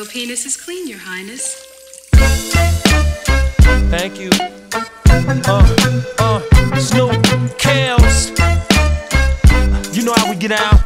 penis is clean, Your Highness. Thank you. Snoop, Kels. You know how we get out.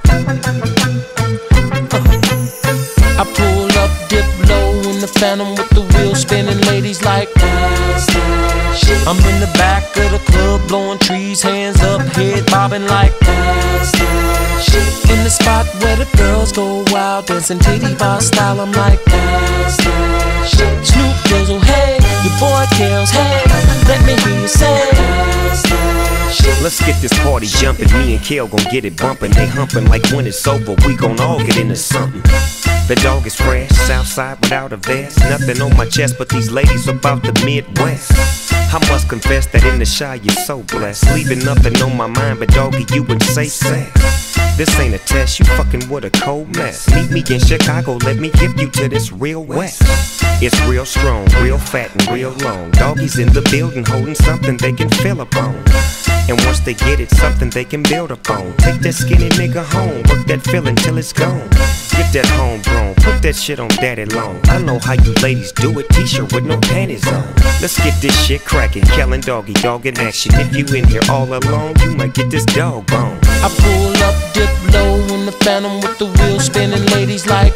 I pull up, dip low in the Phantom with the wheel spinning. Ladies like I'm in the back of the club blowing trees, hands up, head bobbing like in the spot where the girls go wild, dancing titty bar style. I'm like Snoop Dizzle, hey, your boy Kels, hey, let me hear you say. Let's get this party jumping. Me and Kel gon' get it bumping. They humping like when it's over, we gon' all get into something. The dog is fresh, Southside without a vest. Nothing on my chest but these ladies about the Midwest. I must confess that in the shy you're so blessed, leaving nothing on my mind but doggy, you and say sex. This ain't a test, you fucking with a cold mess. Meet me in Chicago, let me give you to this real West. It's real strong, real fat and real long. Doggies in the building holding something they can fill upon. And once they get it, something they can build upon. Take that skinny nigga home, work that feeling till it's gone. Get that homegrown, put that shit on daddy long. I know how you ladies do it, t-shirt with no panties on. Let's get this shit cracking, Kel and Doggy, dog in action. If you in here all alone, you might get this dog bone. I pull up, dip low in the Phantom with the wheel spinning. Ladies like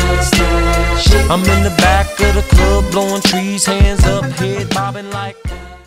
I'm in the back of the club blowing trees, hands up, head bobbing like